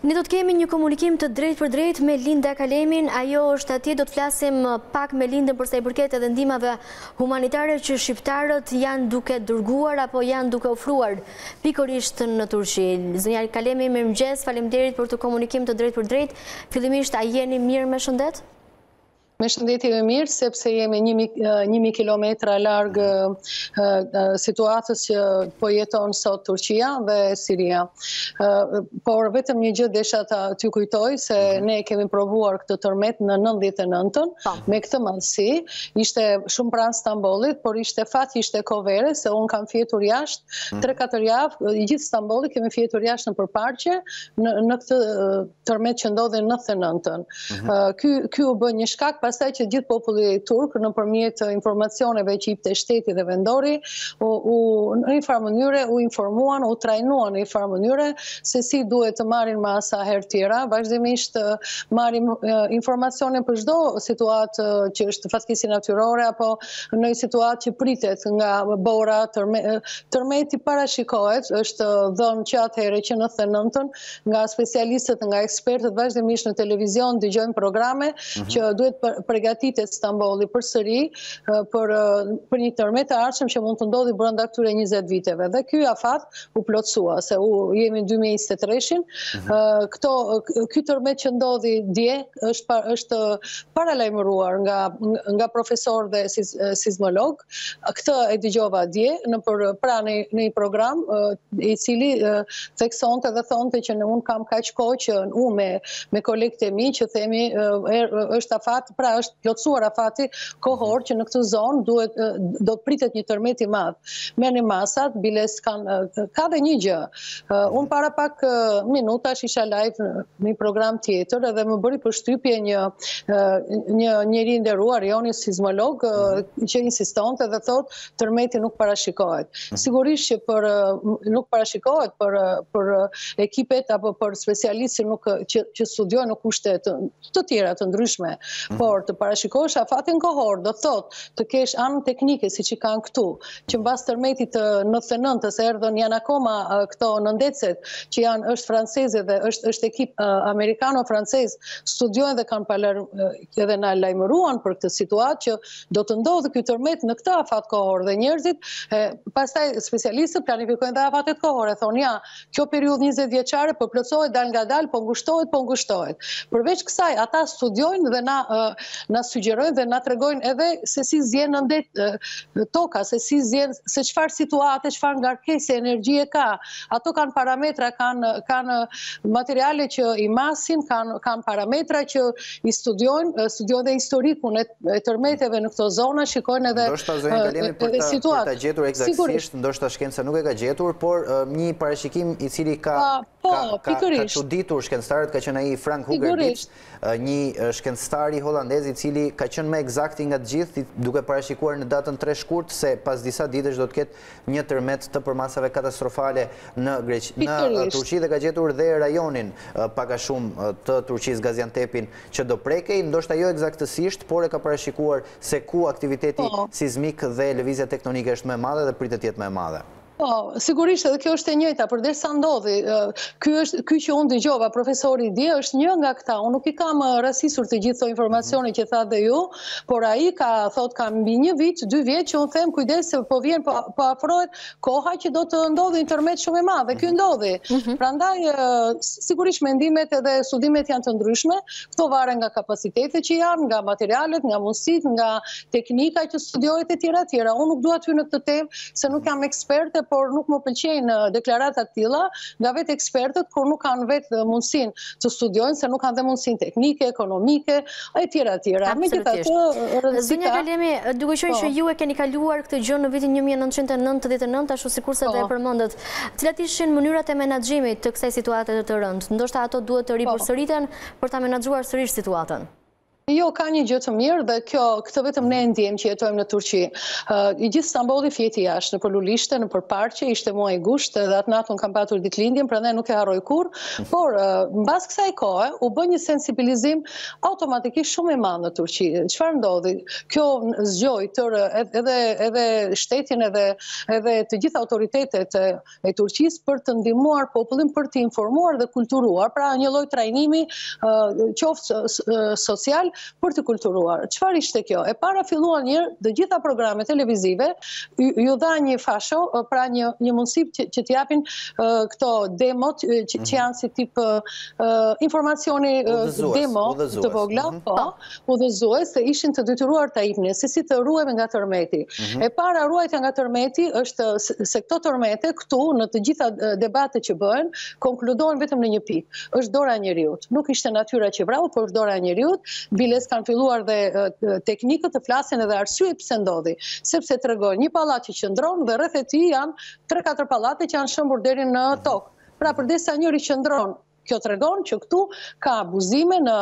Ne do të kemi një komunikim të drejt për drejt me Linda Kalemin. Ajo është atje, do të flasim pak me Lindën për sa i përket edhe ndihmave humanitare që shqiptarët janë duke dërguar apo janë duke ofruar pikërisht në Turqi. Zonja Kalemi, mirëmëngjes, faleminderit për këtë komunikim të drejt për drejt. Fillimisht, a jeni mirë me shëndet? Me shëndetje me mirë, sepse jemi 1000 kilometra larg situatës që po jeton sot Turqia dhe Siria. Por vetëm një gjë desha t'ju kujtoj, se ne kemi provuar këtë tërmet në 99-ën, me këtë madhësi. Ishte shumë pranë Stambollit, por ishte fat, ishte kovere, se unë kam fjetur jashtë 3-4 javë, i gjithë Stambollit kemi fjetur jashtë në përparqe në këtë tërmet që ndodhe në 99-ën. Ky u bë një shkak, pastaj që gjithë populli turk nëpërmjet informacioneve që jepte shteti dhe vendori në një farë mënyre u informuan, u trajnuan në një farë mënyre se si duhet të marrin masa herë tjera. Vazhdimisht marrim informacione për çdo situatë që është fatkeqësi natyrore apo në një situatë që pritet nga bora, tërmeti parashikohet, është dhënë që atëherë që në 99-ën nga specialistët, nga ekspertët vazhdimisht në televizion dëgjojnë programe që duhet përgatitet Stambolli përsëri për një tërmet të ardhshëm që mund të ndodhi brenda këtyre 20 viteve. Dhe ky afat u plotësua, se jemi 2023-shin. Ky tërmet që ndodhi dje është paralajmëruar nga profesor dhe sismolog. Këtë e dëgjova dje pra në një program i cili theksonte dhe thonte që unë kam kaq kohë që unë me kolegët e mi që themi është afat, pra është plotësuar afati kohor që në këtë zonë do të pritet një tërmet i madh. Merrni masat, biles ka dhe një gjë. Unë para pak minutash isha live në një program tjetër edhe më bëri përshtypje një njeri i nderuar, joni sismolog, që insistonte dhe thotë tërmeti nuk parashikohet. Sigurisht që nuk parashikohet për ekipet apo për specialistë që studiojnë në kushte të tjera të ndryshme, por të parashikosh afatin kohor, do thotë të kesh anën teknike siç i kanë këtu, që mbas tërmetit të 99-s erdhën janë akoma këto nëndecet që është franceze dhe është ekip amerikano-francez, studiojnë dhe kanë edhe na lajmëruan për këtë situatë që do të ndodhë ky tërmet në këtë afat kohor dhe njerëzit, pastaj specialistët planifikojnë dhe afatet kohore, thonë ja, kjo periudhë 20 vjeçare po plotësohet dal nga dal, po ngushtohet. Përveç kësaj, ata studiojnë dhe na sugjerojnë dhe na tregojnë edhe se si zjen toka, se si zjen, se çfarë situate, çfarë ngarkesë energjie ka. Ato kanë parametra, kanë materiale që i masin, kanë parametra që i studiojnë dhe historikun e tërmeteve në këto zona, shikojnë edhe situatën. Për ta gjetur eksaktësisht, ndoshta shkenca nuk e ka gjetur, por një parashikim i cili ka çuditur shkencëtarët ka qenë ai Frank Hugerbits, një shkencëtar holandez i cili ka qenë më eksakti nga të gjithë, duke parashikuar në datën 3 shkurt se pas disa ditësh do të ketë një tërmet të përmasave katastrofale në Turqi dhe ka gjetur dhe rajonin pak a shumë të Turqisë, Gaziantepin, që do prekej, ndoshta jo eksaktësisht, por e ka parashikuar se ku aktiviteti sismik dhe lëvizja tektonike është më e madhe dhe pritet të jetë më e madhe. Po, sigurisht edhe kjo është e njëjta, përderisa ndodhi. Ky që unë dëgjova, profesori dje, është një nga këta. Unë nuk i kam rastisur të gjithë informacione që tha dhe ju, por ai thot ka mbi 1 vit, 2 vjet që unë them kujdes se po vjen, po afrohet koha që do të ndodhi një tërmet shumë i madh dhe ky ndodhi. Prandaj sigurisht mendimet edhe studimet janë të ndryshme, këto varen nga kapacitetet që janë, nga materialet, nga mundësitë, nga teknika që studiohet e tjera. Unë nuk dua ty në këtë temë se nuk jam eksperte, por nuk më pëlqejnë deklarata të tilla nga vetë ekspertët, kur nuk kanë vetë mundësinë të studiojnë, se nuk kanë dhe mundësinë teknike, ekonomike, e tjera. Megjithatë, Zonja Kalemi, duke qenë që ju e keni kaluar këtë gjë në vitin 1999, ashtu sikurse do e përmendët, cilat ishin mënyrat e menaxhimit të kësaj situate të rëndë? Ndoshta ato duhet të ripërsëriten për ta menaxhuar sërish situatën. Jo, ka një gjë të mirë dhe këtë vetëm ne ndjem që jetojmë në Turqi. I gjithë Stambolli fjeti jashtë, në Lulishte, në Parqe, ishte muaj gusht dhe atë natën kam patur ditëlindjen, prandaj nuk e harroj kurrë, por mbas kësaj kohe u bë një sensibilizim automatikisht shumë i madh në Turqi. Çfarë ndodhi? Kjo zgjoi edhe shtetin edhe të gjithë autoritetet e Turqisë për të ndihmuar popullin, për të informuar dhe kulturuar, pra një lloj trajnimi qoftë social për të kulturuar. Çfarë ishte kjo? E para filluan të gjitha programet televizive, ju dha një fasho, pra një mundësi që t'japin këto demot, që janë si tip informacioni demo të vogla, udhëzues, se ishin të detyruar ta jepnin, se si të ruhemi nga tërmeti. E para ruajtja nga tërmeti është se këto tërmete këtu në të gjitha debatet që bëhen, konkludohen vetëm në një pikë. Është dora e njeriut. Nuk ishte natyra që vrau, por është dora e njeriut. Biles kanë filluar dhe teknikët të flasin edhe arsye pse ndodhi, sepse tregon një pallat që qëndron dhe rreth e tij janë 3-4 pallate që janë shëmbur deri në tokë. Pra përdesa njëri qëndron, kjo tregon që këtu ka abuzime në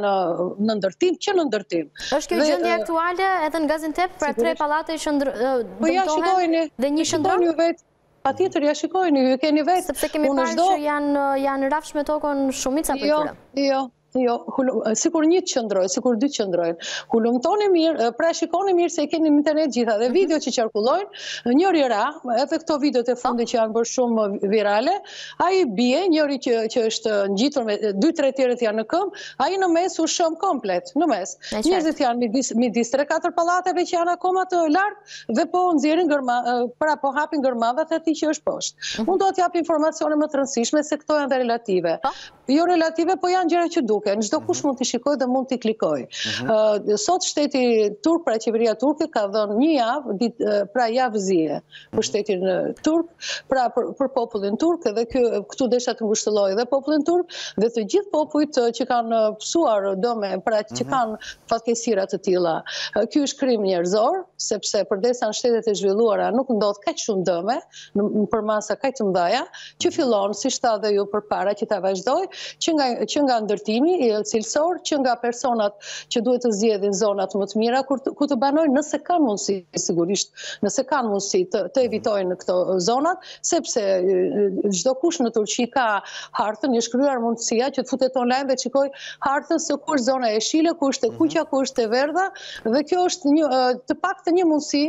ndërtim, që në ndërtim. Është kjo gjendje aktuale edhe në Gaziantep, pra 3 pallate dëmtohen dhe një qëndron? Patjetër, ja shikojeni, ju keni vetë. Sepse kemi parë që janë rrafsh me tokën shumica për tyre. Jo, sikur një të qëndrojnë, sikur 2 të qëndrojnë. Hulumtoni mirë, pra shikoni mirë se keni në internet gjitha dhe video që qarkullojnë, njëri ra, edhe këto videot e fundi që janë bërë shumë virale, ai bie, njëri që është ngjitur me 2-3 tjerët janë në këmbë, ai në mes u shëm komplet, në mes. Njerëzit janë midis 3-4 pallateve që janë akoma të lartë dhe po nxjerrin pra po hapin gërmadhat e atij që është poshtë. Unë do t'jap informacione më të rëndësishme se këto janë dhe relative. Jo relative, po janë gjëra që duken. Çdo kush mund t'i shikojë dhe mund t'i klikojë. Sot shteti turk, pra qeveria turke, ka dhënë një javë, pra javë zie për shtetin turk, pra për popullin turk, dhe këtu desha të ngushëlloj dhe popullin turk, dhe të gjithë popujt që kanë pësuar dëme, pra që kanë fatkeqësira të tilla. Ky është krim njerëzor, sepse përdesa në shtetet e zhvilluara nuk ndodh kaq shumë dëme, për masa kaq të mëdha, që fillon, siç tha dhe ju përpara që ta vazhdoj, që nga ndërtimi cilësor, që nga personat që duhet të zgjedhin zonat më të mira, ku të banojnë nëse kanë mundësi, sigurisht, nëse kanë mundësi të evitojnë këto zonat, sepse çdo kush në Turqi ka hartën, është krijuar mundësia që të futet online dhe shikoj hartën se ku është zona e jeshile, ku është e kuqja, ku është e verdha, dhe kjo është të paktën një mundësi,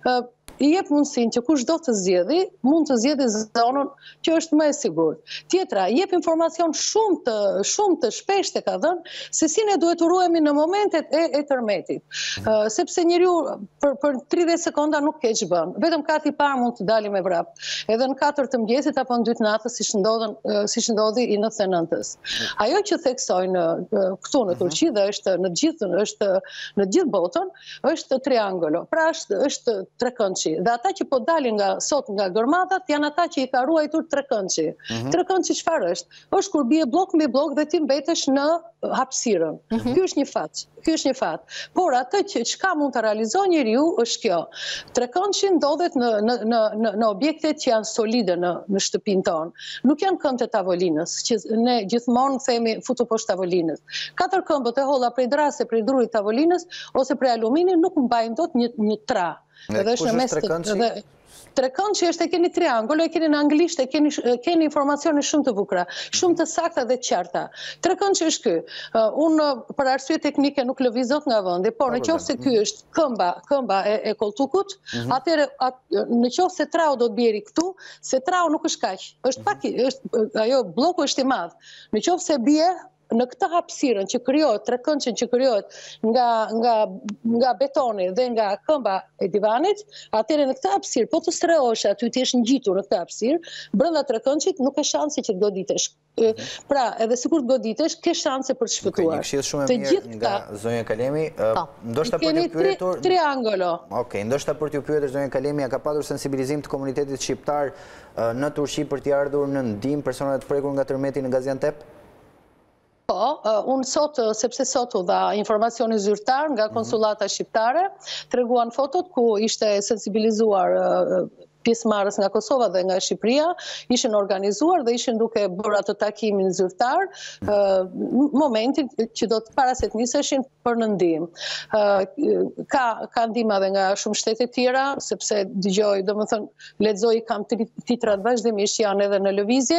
i jep mundësinë që kush do të zgjedhë, mund të zgjedhë zonën që është më e sigurt. Tjetra, jep informacion shumë të shpeshtë ka dhënë se si ne duhet të ruhemi në momentet e tërmetit. Sepse njeriu për 30 sekonda nuk keq bën. Vetëm kati i parë mund të dalim me vrap. Edhe në 4 të mëngjesit apo në 2 të natës siç ndodhi i 99-s. Ajo që theksojnë këtu në Turqi dhe është në gjithë botën, është triangolo. Pra është trekëndshi. Dhe ata që po dalin sot nga gërmatat janë ata që i ka ruajtur trekëndshi. Trekëndshi çfarë është? Është kur bie blok mbi blok dhe ti mbetesh në hapësirën. Ky është një fat. Por atë që çka mund të realizojë njeriu është kjo. Trekëndshi ndodhet në objekte që janë solide në shtëpinë tonë. Nuk janë këmbët e tavolinës, që ne gjithmonë themi futu poshtë tavolinës. 4 këmbët e holla prej drase, prej drurit tavolinës ose prej aluminit nuk mbajnë dot një tra. Edhe është në mes të trekëndshi është e keni triangolo, e keni në anglisht, e keni informacione shumë të bukura, shumë të sakta dhe të qarta. Trekëndshi është ky. Unë për arsye teknike nuk lëviz dot nga vendi, por nëse ky është këmba e koltukut, atëherë nëse trau do të bjeri këtu, se trau nuk është kaq. Është pak, ajo bloku është i madh. Nëse bie në këtë hapësirën që krijohet, trekëndshën që krijohet nga betoni dhe nga këmba e divanit, atëherë në këtë hapësirë, po të strehosh aty ti je ngjitur në këtë hapësirë, brenda trekëndshit nuk ka shanse që të goditesh. Pra, edhe sikur të goditesh, ke shanse për të shpëtuar. Një këshill shumë e mirë nga zonja Kalemi, ndoshta për t'ju pyetur triangolo. Okej, ndoshta për t'ju pyetur zonja Kalemi, a ka patur sensibilizim të komunitetit shqiptar në Turqi për t'i ardhur në ndihmë personave të prekur nga tërmeti në Gaziantep? Po, unë sot, sepse sot u dha informacioni zyrtar nga konsulata shqiptare, treguan fotot ku ishte sensibilizuar pjesëmarrës nga Kosova dhe nga Shqipëria ishin organizuar dhe ishin duke bërë atë takimin zyrtar momentin që do të para se të niseshin për në ndihmë. Ka ndihmë edhe nga shumë shtete tjera, sepse dëgjoj, domethënë lexoj kam titrat vazhdimisht janë edhe në lëvizje.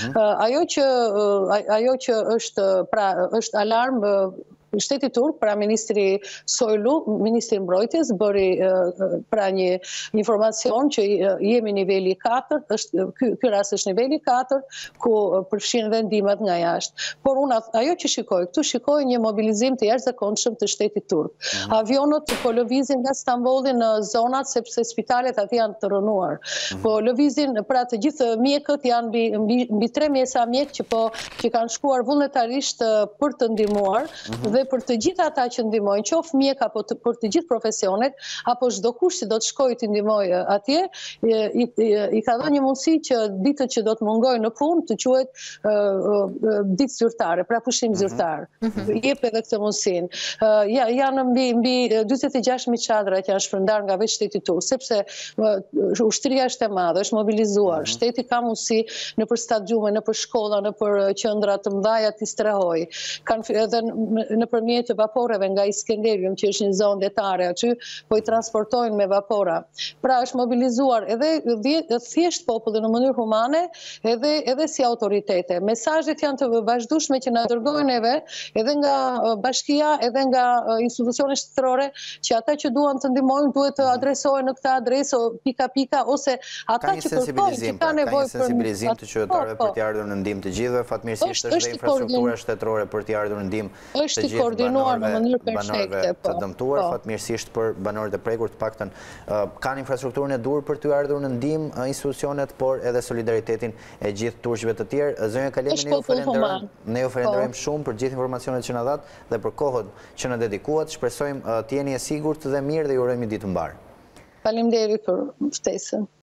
Ajo që është alarm Shteti turk, pra ministri Soylu, ministri mbrojtjes, bëri pra një informacion që jemi niveli 4, ky rast është niveli 4, ku përfshin dhe ndihmat nga jashtë. Por unë ajo që shikoj një mobilizim të jashtëzakonshëm të Shtetit turk. Avionët po lëvizin nga Stambolli në zonat sepse spitalet aty janë të rënuar. Po lëvizin, pra të gjithë mjekët janë mbi 3 mjesa mjek që kanë shkuar vullnetarisht për të ndihmuar dhe për të gjithë ata që ndihmojnë, qoftë mjek apo për të gjithë profesionet, apo çdo kush që do të shkojë të ndihmojë atje, i ka dhënë një mundësi që ditët që do të mungojnë në punë të quhet ditë zyrtare, pra pushim zyrtar. Jep edhe këtë mundësinë. Janë mbi 46.000 çadra që janë shpërndar nga vetë Shteti turk, sepse ushtria është e madhe, është mobilizuar. Shteti ka mundësi nëpër stadiume, nëpër shkolla, nëpër qendra të mëdha të strehojë. Kanë edhe nëpërmjet vaporeve nga Iskenderium, që është një zonë detare aty, po i transportojnë me vapora. Pra është mobilizuar edhe thjesht populli në mënyrë humane, edhe si autoritete. Mesazhet janë të vazhdueshme që na dërgojnë neve, edhe nga bashkia, edhe nga institucionet shtetërore, që ata që duan të ndihmojnë duhet të adresohen në këtë adresë pika ose ata që kërkojnë që kanë nevojë për sensibilizim të qytetarëve për të ardhur në ndihmë të gjithëve, fatmirësisht është dhe infrastruktura shtetërore për të ardhur në ndihmë të gjithë koordinuar në mënyrë perfekte të dëmtuar, fatmirësisht për banorët e prekur të paktën kanë infrastrukturën e dur për të ardhur në ndihmë institucionet, por edhe solidaritetin e gjithë turqëve të tjerë. Zënja Kalemi, ne ju falenderojmë shumë për gjithë informacionet që na dhat dhe për kohën që na dedikuat. Shpresojmë të jeni e sigurt dhe mirë dhe ju urojmë një ditë të mbarë. Faleminderit për ftesën.